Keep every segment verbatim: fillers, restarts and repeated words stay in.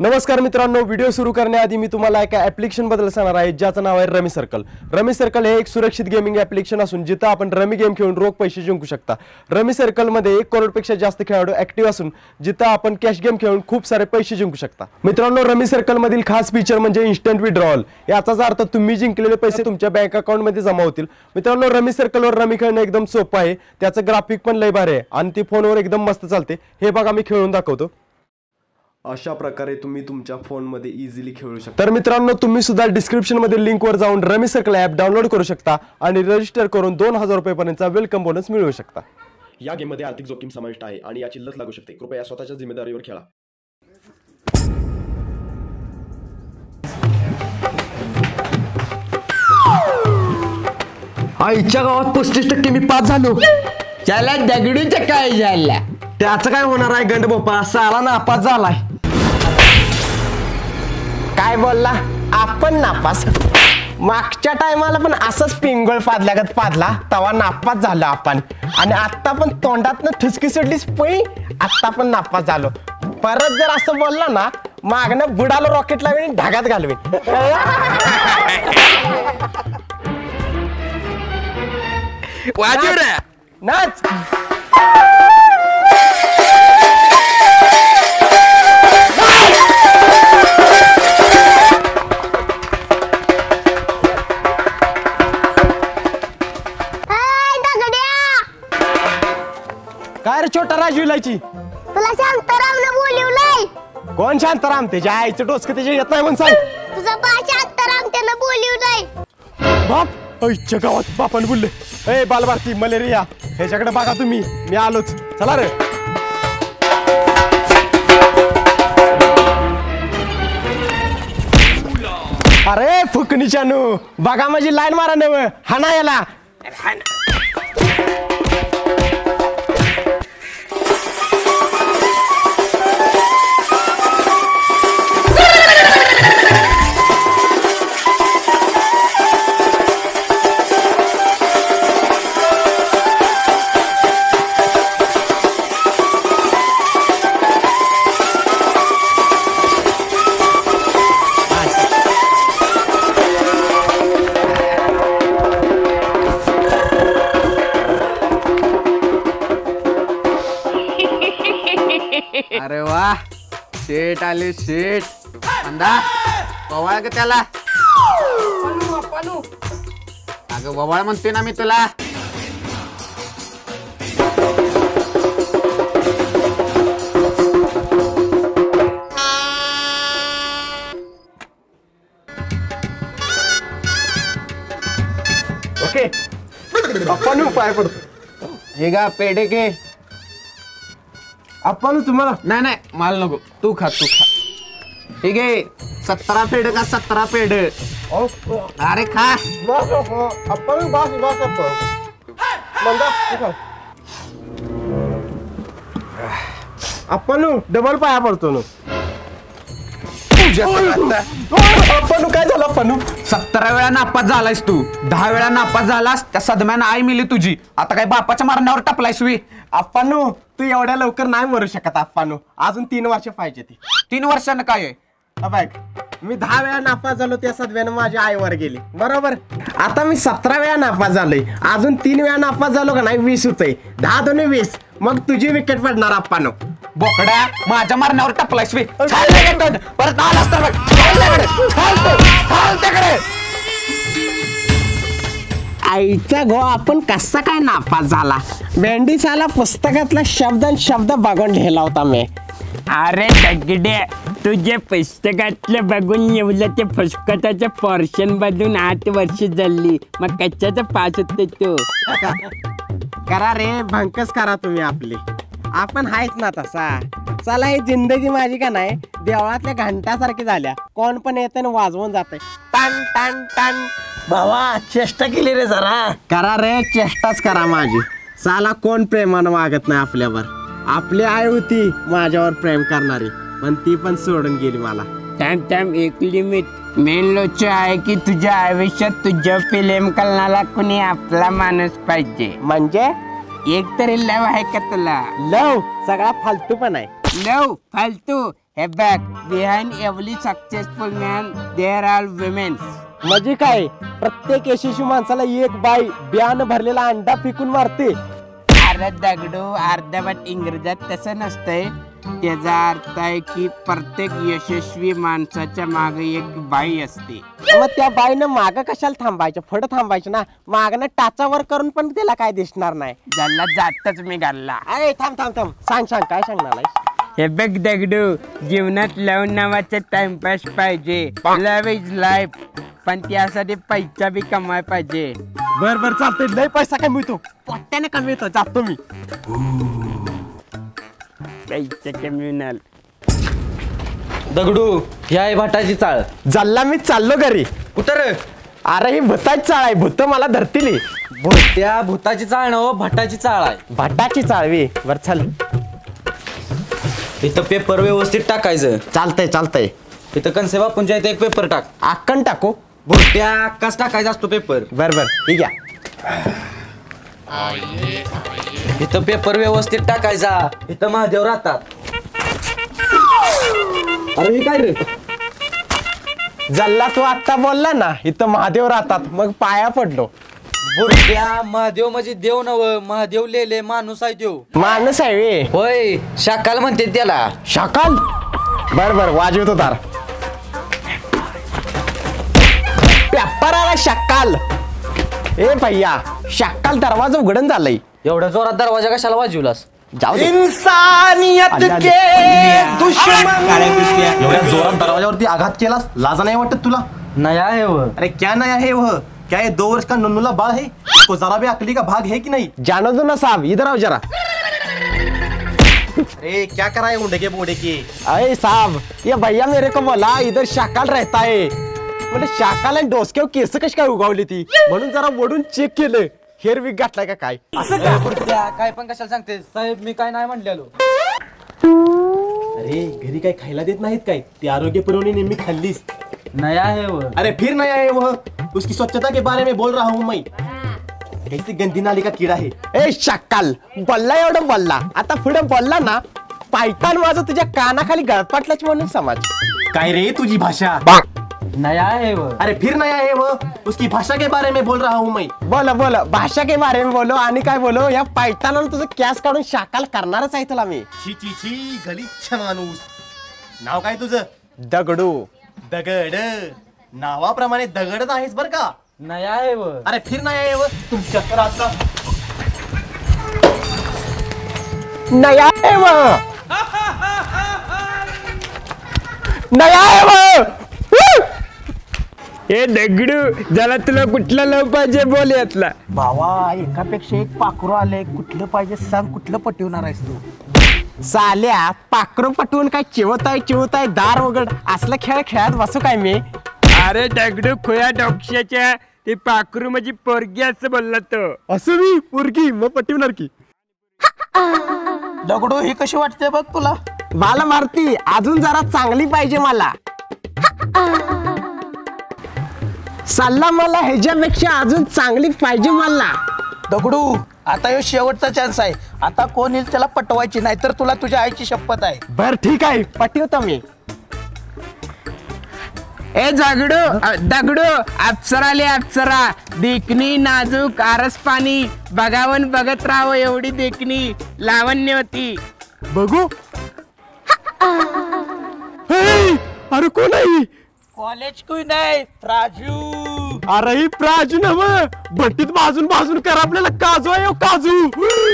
नमस्कार मित्रांनो, व्हिडिओ सुरू करण्याआधी मी तुम्हाला एका ॲप्लिकेशन बद्दल सांगणार आहे ज्याचं नाव आहे रमी सर्कल। रमी सर्कल हे एक सुरक्षित गेमिंग ॲप्लिकेशन असून जिथे आपण रमी गेम खेळून रोख पैसे जिंकू शकता। रमी सर्कल मध्ये एक करोडपेक्षा जास्त खेळाडू ॲक्टिव्ह असून जिथे आपण कॅश गेम खेळून खूप सारे पैसे जिंकू शकता। मित्रांनो, रमी सर्कल मधील खास फीचर म्हणजे इन्स्टंट विड्रॉल। याचाच अर्थ तुम्ही जिंकलेले पैसे तुमच्या बँक अकाउंट मध्ये जमा होतील। मित्रांनो, रमी सर्कल वर रमी खेळणं एकदम सोपं आहे, त्याचं ग्राफिक पण लय भारी आहे आणि ती फोनवर एकदम मस्त चालते। हे बघा मी खेळून दाखवतो। अशा प्रकारे तुम्ही तुमच्या फोन मध्ये इझिली खेळू शकता। तर मित्रांनो, तुम्ही सुद्धा डिस्क्रिप्शन मध्ये लिंक वर जाऊन रमी सर्कल ॲप डाउनलोड करू शकता आणि रजिस्टर करून दोन हजार रुपये पर्यंतचा वेलकम बोनस मिळवू शकता। या गेम मध्ये आर्थिक जोखीम समाविष्ट आहे आणि याची लत लागू शकते। कृपया स्वतःच्या जिम्मेदारीवर खेळा। आईच्या गावात पस्तीस टक्के मी पास झालो। त्याला दगडूच्या काय झाला? त्याचं काय होणार आहे गंड बाप्पा, साला नापास झालाय। काय बोलला? आपण नापास? मागच्या टायमाला पण असंच पिंगळ पादल्यागत पादला, तवा नापास झालो आपण। आणि आता पण तोंडातनं ठुसकी सुटलीच पै, आता पण नापास झालो। परत जर असं बोलला ना, मागणं बुडाला रॉकेट लावेन, ढगात घालवेन। वाजव रे नाच। काय रे छोटा राजू इलायची, तुला शांतारामने बोलवलंय। कोण शांताराम? त्याच्या आईचं डोसकं त्याच्या येत नाही म्हणून सांग। तुझा बा शांताराम त्यानं बोलवलंय। बाप आईच्या गावात बापान बोलले, ए बालभारती मलेरिया ह्याच्याकडे बघा तुम्ही, मी आलोच, चला रे। अरे फुकणीच्यानू, बघा माझी लाईन मारा नव, हाना याला। अरे वा, शेट आले शेट। अंदा बवाळ ग त्याला, अगं बवाळ म्हणते ना मी तुला। ओके, आपण पाय पडतो। हे गा पेढे घे। आपण तुम्हाला नाही नाही मला नको, तू खा तू खा। ठीक आहे, सतरा पेढ का सतरा पेढ? अरे खा। आपण बस बस आपण डबल पाया पडतो ना। आपण काय झालं? आपण सतरा वेळा नापास झालायस तू, दहा वेळा नापास झालास, त्या सदम्यानं आई मिली तुझी। आता काय बापाच्या मारण्यावर टपलायस वी? आपण तू एवढ्या लवकर नाही मरू शकत। आपण अजून तीन वर्ष पाहिजे ती। तीन वर्षानं काय आहे? बघ, मी दहा वेळा नापास झालो, त्या सदव्यानं माझ्या आईवर गेली, बरोबर? आता मी सतरा वेळा नापास झालोय, अजून तीन वेळा नापास झालो का नाही, वीस होतंय। दहा दोन्ही वीस, मग तुझी विकेट पडणार आपण। बोकड्या, माझ्या मारण्यावर टपलायस वी? परत आलास तर बघ, चाल त्याकडे, चाल तू, चाल त्याकडे। आईचा गो, आपण कसा काय नापास झाला? भेंडी साला पुस्तकातला शब्द शब्द बघून लिहिला होता मी। अरे दगडे, तुझे पुस्तकातलं बघून येवलं ते पुस्तकाचं पोर्शन बदलून आठ वर्ष झाली, मग कशाचं पास होते तू? करा रे, भंकस करा तुम्ही आपली। आपण हायच ना तसा। चला, ही जिंदगी माझी का नाही देवळातल्या घंटासारखी झाल्या, कोण पण येते वाजवून जाते, टन टन टन। भावा, चेष्टा केली रे जरा। करा रे, चेष्टाच करा माझी। साला कोण प्रेमानं वागत नाही आपल्यावर। आपली आई होती माझ्यावर प्रेम करणारी, पण ती पण सोडून गेली मला। टाइम टाइम एक लिमिट। मेन लोच आहे की तुझ्या आयुष्यात तुझ्या फिल्म करणारा कुणी आपला माणूस पाहिजे। म्हणजे एक तरी लव आहे का तुला? लव सगळा फालतू पण आहे। लव फालतू हे बघ, behind every successful man there are womens. म्हणजे काय, प्रत्येक यशस्वी माणसाला एक बाई बियाणं भरलेला अंडा फेकून मारते. अरे दगडू, अर्धवट इंग्रजात तसं नसतंय. त्याचा अर्थ आहे की प्रत्येक यशस्वी माणसाच्या मागे एक बाई असते. मग त्या बाईनं माग कशाला थांबायचं, पुढं थांबायचं ना. मागनं टाचावर करून पण त्याला काय दिसणार नाही. ज्याला जातच मी घालला. अरे थांब थांब थांब, सांग सांग काय सांगणार आहेस? हे बघ दगडू, जीवनात लव नावाचा टाइमपास पाहिजे. लव इज लाईफ, पण त्यासाठी पैसा बी कमाय पाहिजे. बर बर चालतंय, लय पैसा काय मिळतो. पोट्याने कमी येतो, जातो मी. पैसा कम्युनल. दगडू ह्या आहे भाटाची चाळ. जल्ला मी चाललो घरी. कुठं रे? अरे ही भूताची चाळ आहे, भूत मला धरतील. भुत्या भूताची चाळ ना भटाची चाळ आहे. भटाची चाळवी. बर चल. इथं पेपर व्यवस्थित टाकायचं. चालतंय चालतंय. इथं कनसे बापूंच्या इथं एक पेपर टाक. आक्कन टाकू. भुट्या कस टाकायचा असतो पेपर. बर बर ठीक आहे. इथं पेपर व्यवस्थित टाकायचा. इथं महादेव राहतात. अरे हे काय रे? जल्ला तू आत्ता बोलला ना इथं महादेव राहतात, मग पाया पडलो. बुरट्या महादेव म्हणजे देव नव, महादेव लेले माणूस आहे देव. माणूस आहे वे. होय, शाकाल म्हणते त्याला. शाकाल. बर बर वाजवतो तार. पेपर आला शाकाल. ए भैया, शाकाल दरवाजा उघडून झालाय. एवढ्या जोरात दरवाजा कशाला वाजवलास? जाऊ दे. इंसानियत आले, आले. के दुश्मन. एवढ्या जोरात दरवाजावरती आघात केलास, लाजा नाही वाटत तुला? नाही आहे व. अरे क्या नया है वह? क्या ये दो वर्ष का नन्नूला बाळ है? तो जरा भी अकली का भाग है कि नहीं? जानो दो ना साहब, इधर आओ जरा. अरे क्या करा है उंडे के बूढ़े की? अरे साहब, ये भैया मेरे को बोला इधर शाकाल रहता है. म्हणजे शाकाल आणि डोसक्यावर केस कशी काय उगावली ती, म्हणून जरा वडून चेक केलं. हेर वीक घातलाय का काय? ए, बुरट्या, काय पण कशाला सांगते साहेब, मी काय नाही म्हणलेलो. अरे घरी काय खायला देत नाहीत काय? ती आरोग्य पुरवणी नेहमी खाल्लीस. नाही आहे व. अरे फिर नया है वह. उसकी स्वच्छता के बारे में बोल रहा हूँ मैं. कैसी गंदी नाली का कीड़ा है. ए शाकाल, बोलला एवढं बोलला, आता पुढे बोलला ना पायतान माझं तुझ्या कानाखाली गळपाटलाच म्हणून समज. काय रे तुझी भाषा? नया आहे व. अरे फिर नया है वो. उसकी भाषा के बारे में बोल रहा हूँ मैं. बोलो बोलो, भाषा के बारे में बोलो. आणि काय बोलो, या पायतानाला तुझं कॅस काढून शाकाल करणारच आहे तुला मी. छी छी छी, गलिच्छ माणूस. नाव काय तुझं? दगडू. दगड. नावाप्रमाणे दगडच आहेस बर का? नया आहे व. अरे फिर नया है वो. तुमच्या तर आता नया है वो. नया है वो. हे दगडू, ज्याला तुला कुठला लव पाहिजे बोल यातला. भावा, एकापेक्षा एक पाखरू आले, कुठलं पाहिजे सांग, कुठलं पटवणार आहेस तू? साल्या पाखरू पटवून काय चिवत आहे चिवत आहे दार उघड असला खेळ खेळत बसू काय मी? अरे दगडू, खुया डोक्याच्या ते पाखरू माझी पोरगी असं बोलला तो. असं मी पोरगी मग पटवणार की. दगडू ही कशी वाटते बघ तुला? मला मारती अजून जरा चांगली पाहिजे मला. सल्ला मला ह्याच्यापेक्षा अजून चांगली पाहिजे मला. दगडू, आता ह्यो शेवटचा चान्स आहे. आता कोण येईल त्याला पटवायची, नाही तर तुला तुझ्या आईची शपथ आहे. बर ठीक आहे, पटवतो मी. ए दगडू, अ, दगडू, अप्सरा आली अप्सरा. देखणी नाजूक आरस पाणी, बघावन बघत राहावं एवढी देखणी लावण्य होती. बघू. हे, अरे कोण आहे? कॉलेज कुई नाही, राजू. अरे ही प्राजू ना मग भट्टीत भाजून भाजून कर आपल्याला काजू आहे हो, काजू.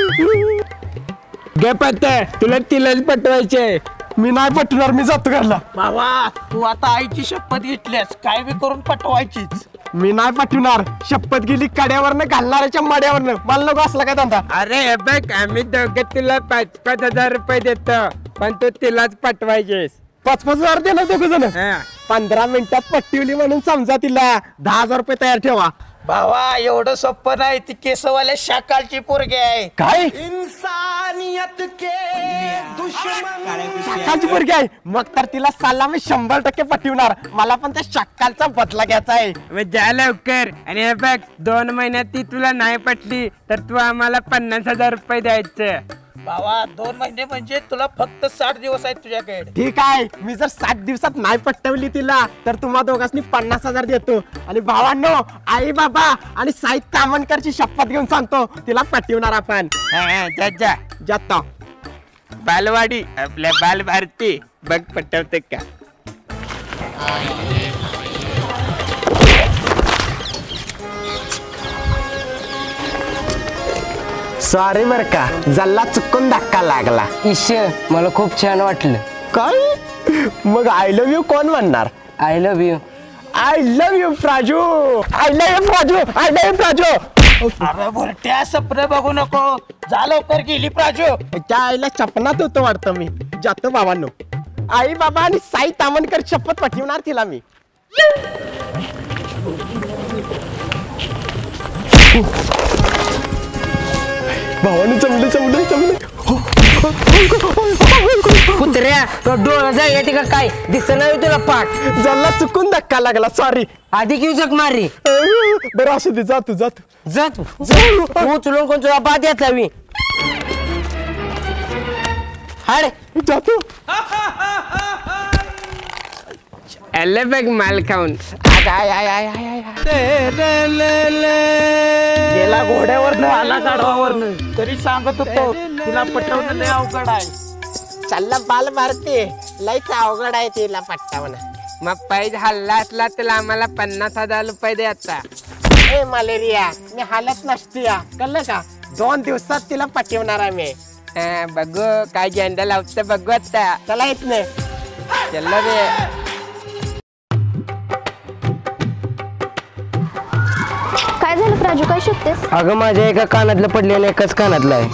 गे पत्ते, तुला तिलाच पटवायचे. मी नाही पटणार, मी जातो घरला. बाबा, तू आता आईची शपथ घेतल्यास काय बी करून पटवायचीच. मी नाही पटवणार. शपथ गेली कड्यावरनं घालणाऱ्याच्या मड्यावरनं. मला नको असला काय धंदा. अरे हे बघ, आम्ही दोघं तुला पाच पाच हजार रुपये देतो, पण तू तिलाच पटवायचेस. पाच पाच हजार देणार दोघ जण. हा. पंधरा मिनिटात पट्टीवली म्हणून समजा तिला दहा हजार रुपये तयार ठेवा. भावा, एवढं सोपं नाही. ती केसवाल्या शाकालची पोरगी आहे. काय इंसानियत के दुश्मन. शाकालची पोरगी आहे? मग तर तिला साला मी शंभर टक्के पटवणार. मला पण त्या शाकालचा बदला घ्यायचा आहे. मग जा लवकर. आणि हे बघ, दोन महिन्यात ती तुला नाही पटली तर तू आम्हाला पन्नास हजार रुपये द्यायचे. भावा दोन महिने म्हणजे तुला फक्त साठ दिवस आहेत तुझ्याकडे. ठीक आहे, मी जर सात दिवसात नाही पटवली तिला तर तुम्हा दोघांनी पन्नास हजार देतो. आणि भावांनो, आई बाबा आणि साई तामणकरची शपथ घेऊन सांगतो तिला पटवणार आपण. जा जातो. बालवाडी आपल्या बाल भारती बघ पटवते का. सॉरी बर का, जल्ला चुकून धक्का लागला. ईश मला खूप छान वाटलं. काय मग आय लव्ह यू कोण म्हणणार? I love you. I love you Praju. I love you Praju. I love you Praju. अरे भुरट्या सपने बघू नको, जा लवकर गेली प्राजू. त्या आईला चपनात होतो वाटतं मी. जातो बाबांनो. आई बाबा आणि साई तामणकर शपथ पटवणार तिला मी. भावानं जमलं जमलं जमलं. कुत्र्या तो डोळा जाय का काय दिसत नाही तुला पाठ. जल्ला चुकून धक्का लागला, सॉरी. आधी किती जग मारी. बरं असू दे, जा तू जा तू. जा तू उचलून कोण तुला बाद याचावी. हाड जातो. आले बघ माल खाऊन. आय आय आय आय आय गेला घोड्यावरनं आला गाढवावरनं, तरी सांगत होतो तिला पटवणं लय अवघड आहे. चालला बाल मारते, लयच अवघड आहे तिला पट्टावणं. मग पाहिजे हल्ला असला तर आम्हाला पन्नास हजार रुपये द्यायचा. ए मलेरिया, मी हालत नसते या, कळलं का? दोन दिवसात तिला पटवणार आहे मी. हा, बघू काय झेंडा लावतं बघू आता. चला येत नाही. चला रे. काय झालं प्राजू, काय शोधतेस? अगं माझ्या एका कानातलं पडले आणि एकाच कानातलं आहे.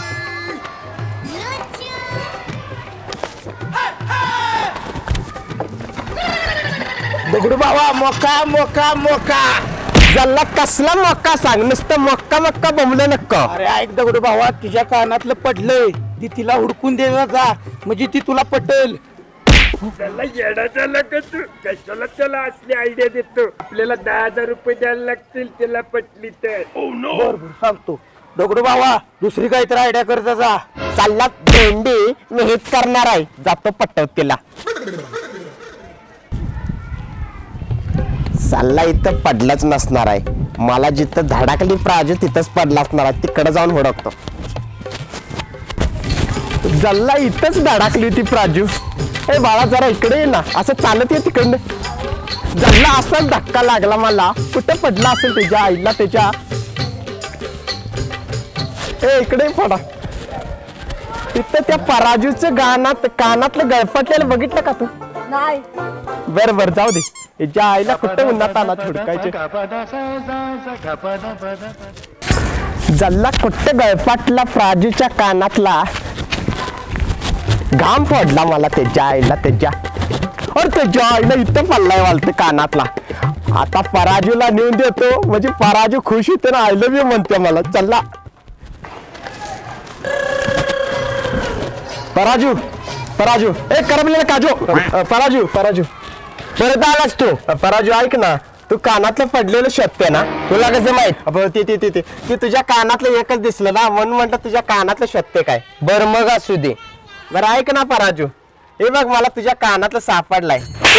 दगडू बाबा, मोका मोका मोका. जल्ला कसला मोका सांग, नुसतं मोक्का मक्का बोंबलं नक्क. अरे ऐक दगडू भावा, तिच्या कानातलं पडलंय, ती तिला हुडकून दे जा, म्हणजे ती तुला पटेल. त्याला येडा झाला का तू? कशाला त्याला असली आयडिया देतो? आपल्याला दहा हजार रुपये द्यायला लागतील त्याला पटली तर. बर बर सांगतो. दगडू भावा दुसरी काहीतरी आयडिया करत जा. चालला भेंडी, मी हेच करणार आहे. जातो पटवत तिला. चालला इथं पडलाच नसणार आहे. मला जिथं धडाकली प्राजू तिथंच पडला असणार आहे. तिकडे जाऊन हुडकतो. जल्ला इथंच धडाकली होती प्राजू. ए बाळा जरा इकडे ये ना, असं चालत ये तिकडनं. जल्ला असाच धक्का लागला मला. कुठं पडला असेल तुझ्या आईला त्याच्या. ए इकडे पडा. तिथं त्या पराजूचं गाणात कानातलं गळफटलेलं बघितलं का तू? नाही. बर बर जाऊ दे. याच्या आईला कुठं उन्हात आला हुडकायचे. जल्ला कुठं गळफाटला प्राजूच्या कानातला. घाम पडला मला त्याच्या आईला त्याच्या. और त्याच्या आईला इथं पडलाय वालते कानातला. आता पराजूला नेऊन देतो, म्हणजे पराजू खुश होते ना, आय लव्ह यू म्हणते मला. चला पराजू पराजू ए करमलेला काजू. पराजू पराजू परत आलास तू. पराजू ऐक ना, तू कानातलं पडलेलं शोधते ना. तुला कसं माहित? ते ते ते ते तुझ्या कानातलं एकच दिसलं ना, म्हणून म्हणलं तुझ्या कानातलं शोधते काय. बरं मग असू दे. बरं ऐक ना पराजू, हे बघ मला तुझ्या कानातलं सापडलाय.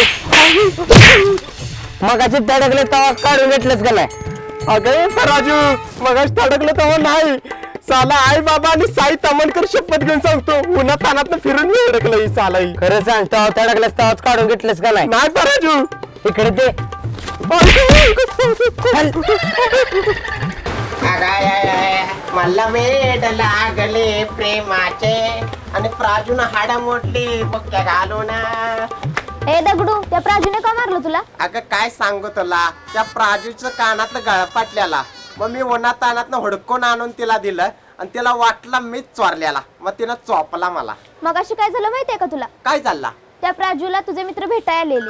मगाची तडकले तवा काढून घेतलंच का नाही? अगं पराजू, मगाच तडकलं तेव्हा नाही. साला आई बाबा आणि साई तामणकर शपथ घेऊन सांगतो, उन्हा तानातनं फिरून मी अडकलं ही सालाई. खरं सांग, तवा तडकलंस तवाच काढून घेतलंस का नाही? नाही पराजू. इकडे ते मला वेड लागले प्रेमाचे आणि प्राजून हाडा मोडली पक्क्या घालून. ए दगडू, त्या प्राजूने का मारलं तुला? अगं काय सांगू तुला, त्या प्राजूचं कानातलं गळपाटल्याला. मग मी उन्हा तानातनं हुडकून आणून तिला दिलं आणि तिला वाटला मीच चोरल्याला. मग तिनं चोपला मला. मग अशी काय झालं माहितीये का तुला? काय चालला? त्या प्राजूला तुझे मित्र भेटायला आलेले.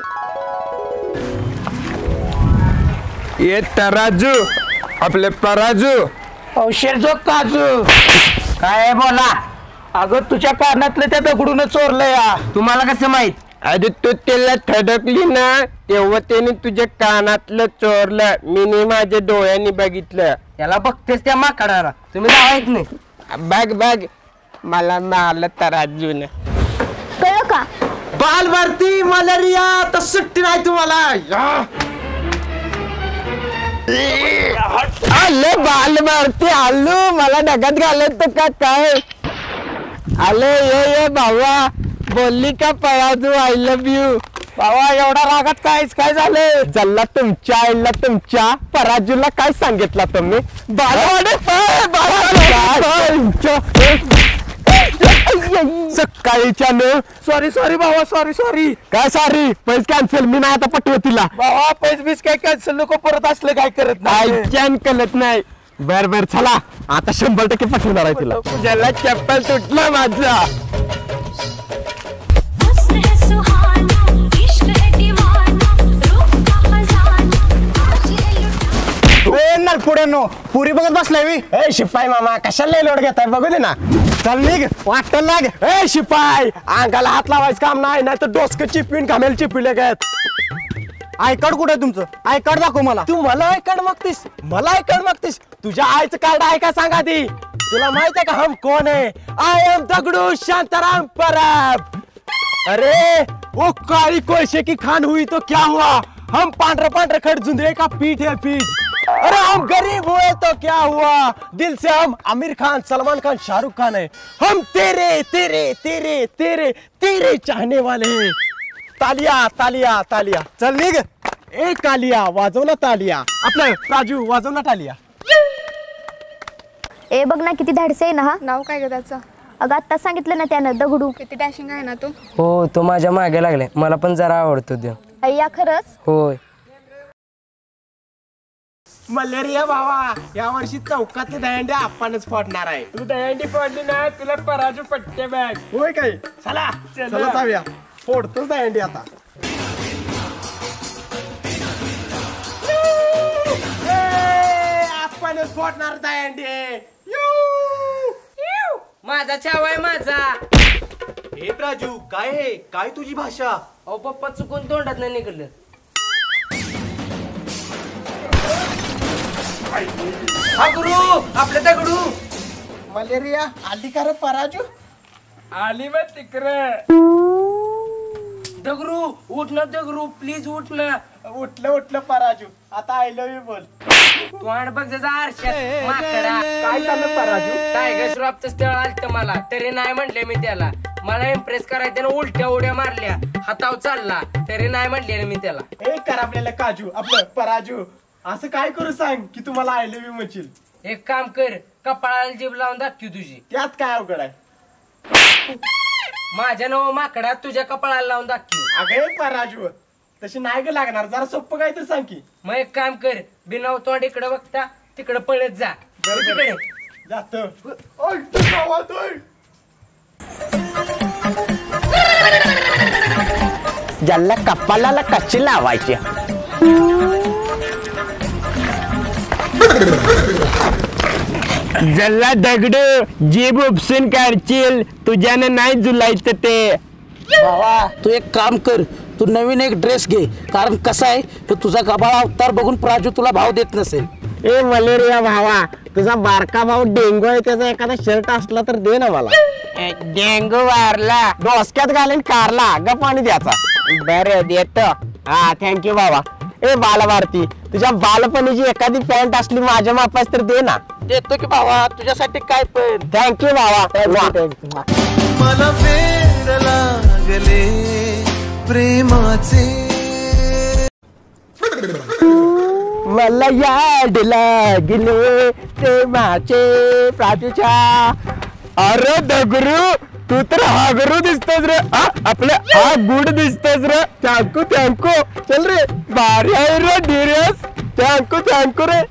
ये तराजू, आपले पराजू. औषध जो काजू. काय बोला? अगं तुझ्या कानातलं त्या दगडून चोरलंय या. तुम्हाला कसं माहित? अरे तू त्याला थडकली ना, तेव्हा त्याने तुझ्या कानातलं चोरलं. मी माझ्या डोळ्यांनी बघितलं. याला बघतेस त्या माकडाला. तुम्ही जावायत नाही. बघ बघ, मला मिळालं तराजून. कळलं का? बाल भरती मलेरिया तर सुट्टी नाही तुम्हाला. आले बाल मारती आलू मला डगात घालत का काय. आले ये ये भावा बोलली का पळाजू आय लव्ह यू. बाबा एवढा रागात कायच काय झालं? जल्ला तुमच्या आईला तुमच्या पराजूला काय सांगितलं तुम्ही? सकाळीच्या न सॉरी सॉरी भावा सॉरी सॉरी काय सॉरी पैसे कॅन्सल मी नाही आता पटवतीला. भावा पैस बीस काय कॅन्सल नको परत असलं काय करत नाही. आयच्यान कळत नाही. बर बर चला आता शंभर टक्के पटवणार आहे तिला. ज्याला चप्पल तुटलं माझा. पुढे नो पुरी बघत बसलाय मी. ए शिपाई मामा कशाला लोड घेताय बघू दे ना. चल निघ वाटत लाग. ए शिपाई अंगाला हात लावायचं काम नाही नाही तर डोसकं चिपीन घामेल चिपीले गत. आय कार्ड कुठे तुमचं? आय कार्ड दाखव मला. तू मला आय कार्ड मागतीस? मला आय कार्ड मागतीस? तुझ्या आईचं कार्ड आहे का सांगा ती. तुला माहित आहे का हम कोण आहे? I am Dagdu Shantaram Parab. अरे वो काली कोळशे की खान हुई तो क्या हुआ? हम पांढरे पांढरे खड़ जुंदरे का पीठ है पीठ. अरे हम गरीब हुए तो क्या हुआ? दिल से हम आमिर खान सलमान खान शाहरुख खान है. हम तेरे तेरे तेरे तेरे तेरे चाहने वाले हैं. तालिया तालिया तालिया. चल निघ. ए कालिया वाजव ना तालिया. आपलं राजू वाजव ना तालिया. ए बघ ना किती धाडसे आहे ना हा. नाव काय ग त्याचं? अगं आत्ता सांगितलं ना त्यानं दगडू. किती डॅशिंग आहे ना तू. हो तो माझ्या मागे लागले मला पण जरा आवडतो तो. अय्या खरंच. होय मलेरिया भावा या वर्षी चौकातले दहंडी आपणच फोडणार आहे. तू दहंडी फोडली ना तुला पराजू पट्टे बॅग. होय काय? चला चला जाऊया. फोडतोच दहंडी आता. आपणच फोडणार दहंडी. माझा छावाय माझा. हे राजू काय आहे? काय तुझी भाषा? अहो पप्पा चुकून तोंडात नाही निघलं. हा गुरु आपल्या दगडू. मलेरिया आली का रे पराजू? आली मग तिकडे. दगरू उठ ना दगरू प्लीज उठ ना. उठलं उठलं पराजू आता आय लव्ह यू बोल. तू आण बघ जसा आरशात माकडा. काय चाललं पराजू? टायगर श्रॉफचं स्थळ आलतं मला तरी नाही म्हणले मी त्याला. मला इम्प्रेस करायचं त्यानं उलट्या उड्या मारल्या हाताव चालला तरी नाही म्हणले मी त्याला. एक कर आपल्याला काजू आपलं पराजू असं काय करू सांग की तुम्हाला आय लव्ह यू म्हणशील. एक काम कर कपाळाला जीभ लावून दाखव तुझी. त्यात काय अवघड आहे? माझ्या नव माकडा तुझ्या कपाळाला लावून दाखव. अगं पराजू तशी नाही ग लागणार जरा सोपं काय तर सांग की. मग एक काम कर बिना तोंड इकडे बघता तिकडे पळत जा. तिकडे जातो. ज्याला कपालाला कशी लावायची. जल्ला दगडू जीभ उपसून काढशील तुझ्यानं नाही जुलायचं ते. भावा तू एक काम कर तू नवीन एक ड्रेस घे कारण कसं आहे तो तुझा गबाळा अवतार बघून प्राजू तुला भाव देत नसेल. ए मलेरिया भावा तुझा बारका भाऊ डेंगू आहे त्याचा एखादा शर्ट असला तर दे ना मला. डेंगू वारला डोसक्यात घालेन कारला ग पाणी द्याचा. बरं देतो. हा थँक्यू बाबा. ए बालभारती तुझ्या बालपणीची एखादी पॅन्ट असली माझ्या मापास तर दे ना. देतो की भावा तुझ्यासाठी काय पण. थँक्यू बाबा. मला वेड लागले प्रेमाचे. मला याड लागले प्रेमाचे प्राजूच्या. अरे दगरू तू तर हागरू दिसतोस रे. आपलं हा गुड दिसतोस रे. Thank you thank you. चल रे भारी आहे रे डिरियस. थँकू थँकू रे.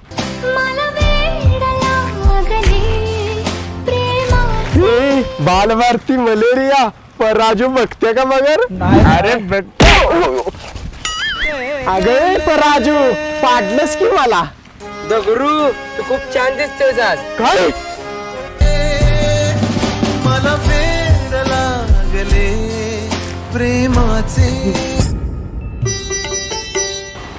बालभारती मलेरिया पराजू बघते का मगर? अरे बघतो. अगे पराजू पाडलंस की मला. दगरू तू खूप छान दिसतोय आज. काय? मला वेड लागले प्रेमाचे.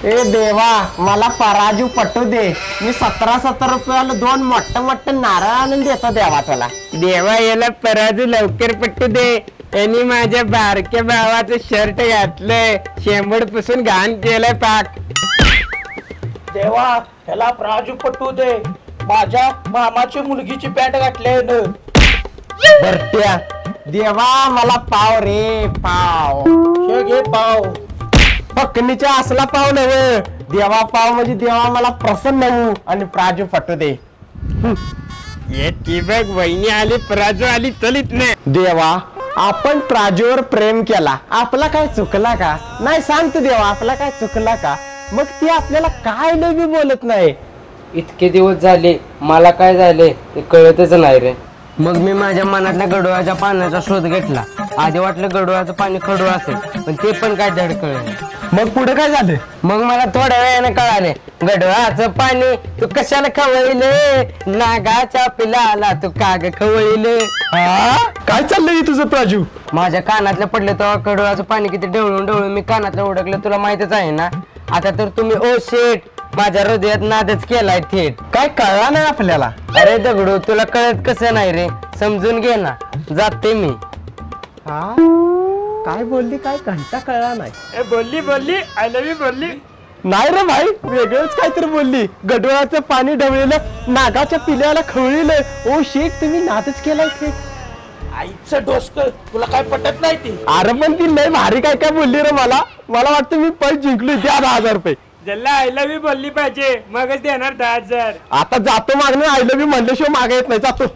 ए देवा मला पराजू पटू दे. मी सतरा सतरा रुपयाला दोन मोठं मोठं नारळ आणून देतो देवा तुला. देवा याला पराजू लवकर पट्टू दे. यांनी माझ्या बारक्या भावाचं शर्ट घातलंय, शेंबड पुसून घाण केलंय पाक. देवा ह्याला प्राजू पटू दे. माझ्या मामाची मुलगीची पॅन्ट घातली न. भरत्या देवा मला पाव रे पाव. हे घे पाव. पकनीच्या असला पाव नव्हे देवा पाव म्हणजे देवा मला प्रसन्न होऊ आणि प्राजू पटू दे. ये ती बघ वहिनी आली, पराजू आली, चलित नाही. देवा आपण प्राजूवर प्रेम केला, आपला काय चुकला का नाही? सांग तू देवा आपला काय चुकला का? मग ती आपल्याला काय नवी बोलत नाही? इतके दिवस झाले मला काय झाले ते कळतच नाही रे. मग मी माझ्या मनातल्या गडोळाच्या पाण्याचा शोध घेतला. आधी वाटलं गडोळाचं पाणी खडू असेल, पण ते पण काय धड कळलं. मग पुढे काय झालं? मग मला थोड्या वेळाने कळाले, गडोळाचं पाणी तू कशाला खवळले, नागाच्या पिलाला तू काग खवळले. काय चाललंय तुझं प्राजू? माझ्या कानातलं पडले तेव्हा गडोळाचं पाणी किती ढवळून ढवळून मी कानातलं उडकलं तुला माहितच आहे ना. आता तर तुम्ही ओ शेट माझ्या हृदयात नादच केलाय थेट. काय कळला नाही आपल्याला? अरे दगडू तुला कळत कसं नाही रे, समजून घे ना, जाते मी. हा काय बोलली? काय घंटा कळला नाही. ए, बोलली बोलली आय लव्ह यू बोलली. नाही रे भाई वेगळंच काहीतरी बोलली. गडोळाचं पाणी ढवळलेलं, नागाच्या पिल्याला खवळलेलं. ओ शेट तुम्ही नादच केलाय थेट. आईचं डोसकं तुला काय पटत नाही ती. अरे पण ती लय भारी काय काय बोलली रे मला. मला वाटतं मी पैसे जिंकलो. द्या दहा हजार रुपये. ज्याला आय लव्ह यू बोलली पाहिजे मगच देणार दहा हजार. आता जातो मागणं. आय लव्ह यू म्हणल्याशिवाय मागे येत नाही. जातो.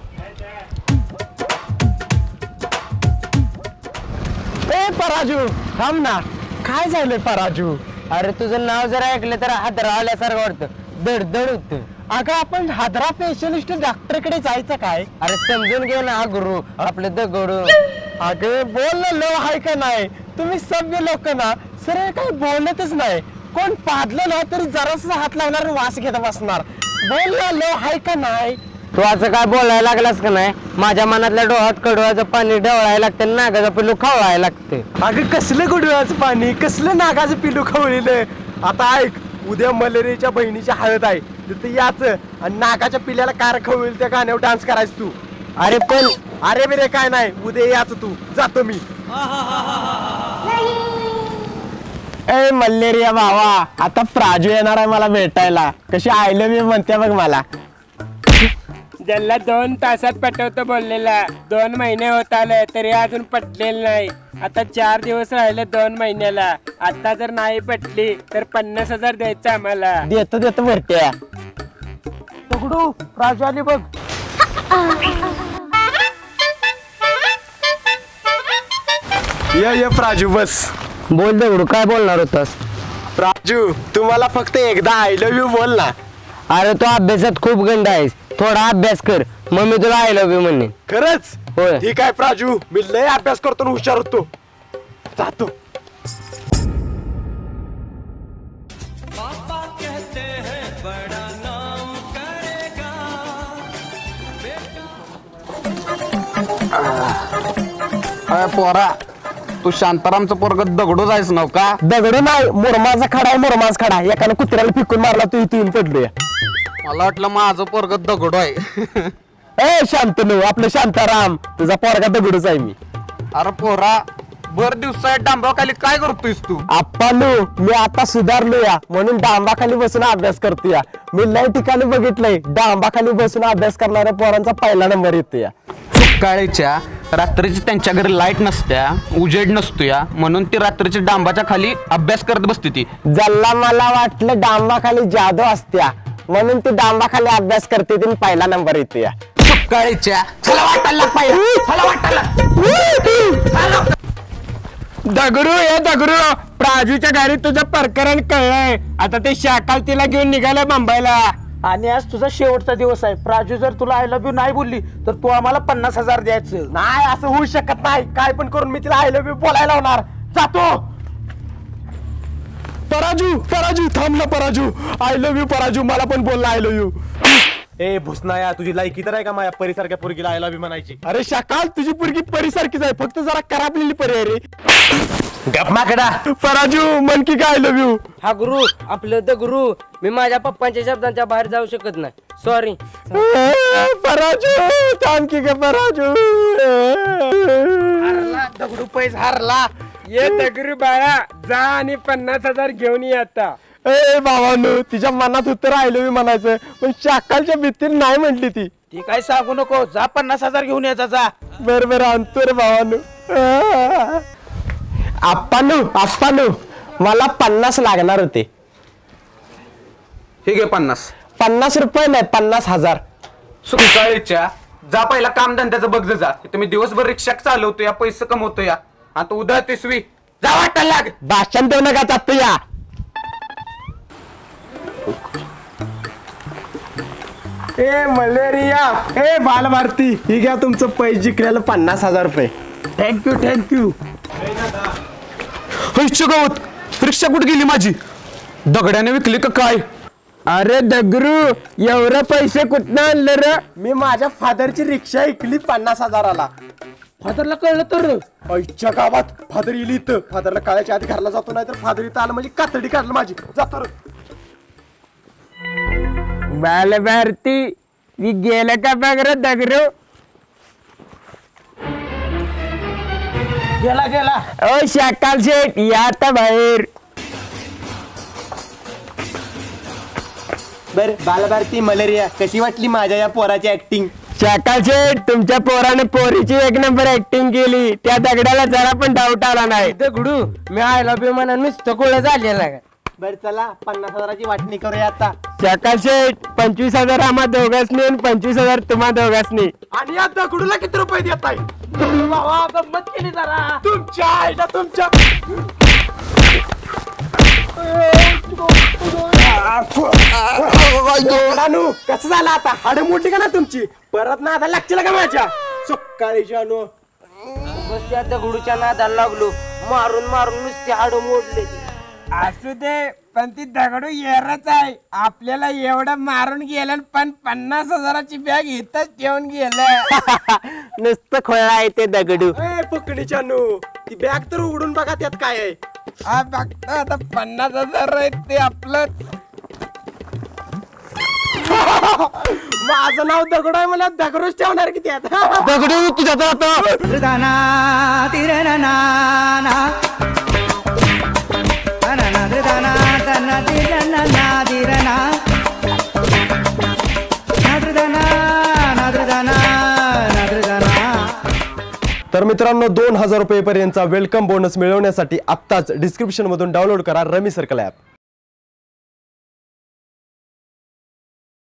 ए पराजू थांब ना. काय झालंय पराजू? अरे तुझं नाव जरा ऐकलं तर हात रावल्यासारखं वाटतं, धडधड होत. अगं आपण हादरा स्पेशलिस्ट डॉक्टर कडे जायचं काय? अरे समजून घे ना हा गुरु आपले दगडू. अगं बोल ना लो हाय का नाही? तुम्ही सभ्य लोक ना सरळ काही बोलतच नाही. कोण पाडलं ना तरी जरास हात लावणार वास घेत बसणार. बोल ना लो हाय का नाही? तू असं काय बोलायला लागलास का नाही? माझ्या मनातल्या डोळ्यात कडवाचं पाणी ढवळायला लागतं, नागाचं पिल्लू खवळायला लागते. अगं कसलं गुडव्याचं पाणी, कसलं नागाचं पिलू खवळीलं. आता ऐक, उद्या मलेरियाच्या बहिणीची हळद आहे, तिथे याच आणि नागाच्या पिल्याला कार खवळील त्या गाण्यावर डान्स करायचं तू. अरे पण अरे बिरे काय नाही, उद्या याच तू. जातो मी. ए मलेरिया भावा, आता प्राजू येणार आहे मला भेटायला. कशी आय लव्ह यू म्हणते बघ मला. ज्याला दोन तासात पटवतो बोललेला, दोन महिने होत आले तरी अजून पटलेलं नाही. आता चार दिवस राहिले दोन महिन्याला. आता जर नाही पटली तर पन्नास हजार द्यायचं आम्हाला. देतो देतो भरते. दगडू राजू आली बघ. ये ये प्राजू बस. बोल दगडू काय बोलणार होतास? प्राजू तू मला फक्त एकदा आय लव्ह यू बोल ना. अरे तू अभ्यासात खूप गंड आहेस, थोडा अभ्यास कर मग मी तुला आय लव्ह यू म्हणेन. खरंच? होय. ठीक आहे प्राजू, मी लय अभ्यास करतो आणि हुशार होतो. जातो. पोरा तू शांतारामचं पोरग दगडू जायच नव का? दगडू नाही, मुरमाचा खडा आहे. मुरमाच खडा. एकानं कुत्र्याला फिकून मारला, तू इथे येऊन पडलोय. मला वाटलं माझं पोरग दगडू आहे. ए शांतनू, आपलं शांताराम. तुझा पोरगा दगडूच आहे मी. अरे पोरा बर दिवसा डांबाखाली काय करतोयस तू? आप्पानू मी आता सुधारलो या, म्हणून डांबाखाली बसून अभ्यास करतो या. मी लय ठिकाणी बघितलंय डांबाखाली बसून अभ्यास करणाऱ्या पोरांचा पहिला नंबर येतो या. सकाळीच्या रात्रीची त्यांच्या घरी लाईट नसत्या, उजेड नसतो या, म्हणून ती रात्रीच्या डांबाच्या खाली अभ्यास करत बसते ती. जल्ला मला वाटलं डांबाखाली जादू असत्या, म्हणून ती डांबाखाली अभ्यास करते ती पहिला नंबर येतो या. सकाळीच्या चला वाटायला पाहिजे, चला वाटायला. दगडू हे दगडू, प्राजूच्या घरी तुझं प्रकरण कळलंय. आता ते शाकाल तिला घेऊन निघालं मुंबईला. आणि आज तुझा शेवटचा दिवस आहे. प्राजू जर तुला आय लव्ह यू नाही बोलली तर तू आम्हाला पन्नास हजार द्यायचं. नाही असं होऊ शकत नाही. काय पण करून मी तिला आय लव्ह यू बोलायला होणार. जातो. पराजू पराजू थांब ना Praju. I love you Praju, मला पण बोलला आय लव्ह यू. ए भुसनाया, तुझी लायकी तर आहे का माझ्या परीसारख्या पोरगीला आयला बी म्हणायची? अरे शकाल, तुझी पोरगी परीसारखीच आहे, फक्त जरा करापलेली परी आहे रे. गप माकडा. फराजू मन की काय आय लव्ह यू. हा गुरु आपलं द गुरु, मी माझ्या पप्पांच्या शब्दांच्या बाहेर जाऊ शकत नाही, सॉरी. फराजू थांब की ग फराजू. दगडू पैस हारला. ये दगडू बाळा, जा आणि पन्नास हजार घेऊन ये आता. ए भावानू, तिच्या मनात उत्तर आयलो मी म्हणायचं, पण शाकालच्या भीतीने नाही म्हटली ती. ती काय सांगू नको, जा पन्नास हजार घेऊन यायचा जा. बर बर आणतो रे भावानू. आप्पानू आप्पानू मला पन्नास लागणार होते. हे घे पन्नास. पन्नास रुपये नाही, पन्नास हजार. सुकाळीच्या जा पहिला काम धंद्याचं बघ जा. तुम्ही दिवसभर रिक्षा चालवतो या, पैसे कमवतो या, आता उद्या तिसवी जा वाटायला लाग. भाषण देऊ नका चालतो या. ए मलेरिया, ए बालभारती, ही घ्या तुमचं पैसे जिंकलेलं पन्नास हजार रुपये. Thank you thank you. गवत रिक्षा कुठे गेली माझी? दगड्याने विकली का काय? अरे दगरू, एवढं पैसे कुठनं आणलं रे? मी माझ्या फादरची रिक्षा ऐकली पन्नास हजाराला. फादरला कळलं तर आईच्या गावात फादर येईल इथं. फादरला काळाच्या आधी घरला जातो, नाही तर फादर इथं आलं म्हणजे कातडी काढलं माझी. जातो रे. बाल भारती, मी गेलं का बघ रे दगरू. गेला गेला. ओ शाकाल शेठ, या आता बाहेर. बर बालभारती, मलेरिया, कशी वाटली माझ्या या पोराची ऍक्टिंग? शाकाल शेठ, तुमच्या पोराने पोरीची एक नंबर ऍक्टिंग केली. त्या दगडाला जरा पण डाऊट आला नाही. दगडू मी आय लव्ह यू म्हणा नुसतं गोळा झालेला आहे. बर चला पन्नास हजाराची वाटणी करूया आता. शाकाल शेठ, पंचवीस हजार आम्हा दोघांनी आणि पंचवीस हजार तुम्हा दोघांनी. आणि या दगडूला किती रुपये देत आहे? बाबा गंमत केली जरा. तुमच्या आईला तुमच्या जानू कसं झालं आता? हाड मोठी का ना तुमची? परत ना आता लागतील का माझ्या? सकाळी जानू बस त्या दगडूच्या नादाला लागलो, मारून मारून नुसते हाड मोडले. असू दे, पण ती दगडू येरच आहे. आपल्याला एवढं मारून गेलं, पण पन्नास हजाराची बॅग इथंच ठेवून गेलं. नुसतं खोळा आहे ते दगडू. पकडी जानू, ती बॅग तर उघडून बघा, त्यात काय आहे. हा बघतो आता, पन्नास हजार आहेत ते आपलं. माझं नाव दगडू आहे, मला दगडूच ठेवणार की त्यात. दगडू तुझ्या आता तर मित्रांनो, दोन हजार रुपये पर्यंतचा वेलकम बोनस मिळवण्यासाठी आत्ताच डिस्क्रिप्शन मधून डाउनलोड करा रमी सर्कल ॲप.